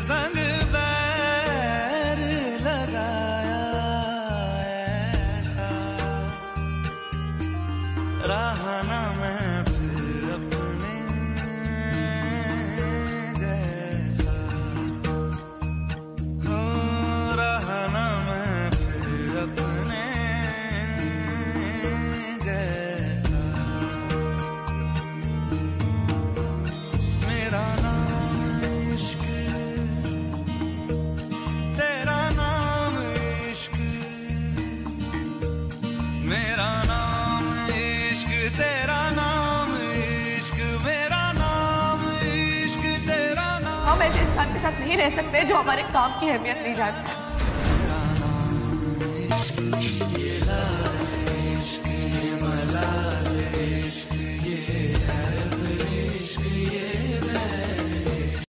संग बैर लगाया ऐसा, रहा ना मैं फिर अपने जैसा, हो रहा ना मैं फिर अपने जैसा। मेरा नाम इश्क, तेरा नाम इश्क, मेरा नाम इश्क, तेरा नाम इश्क, मेरा नाम इश्क, तेरा नाम। हम ऐसे इंसान के साथ नहीं रह सकते जो हमारे काम की अहमियत नहीं जानता है। मेरा नाम इश्क।